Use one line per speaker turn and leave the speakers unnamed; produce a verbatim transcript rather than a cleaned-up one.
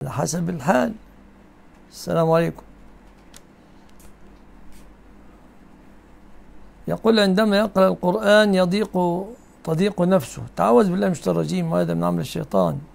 على حسب الحال. السلام عليكم. يقول عندما يقرأ القرآن يضيق تضيق نفسه، تعوذ بالله من الشيطان الرجيم وهذا من عمل الشيطان.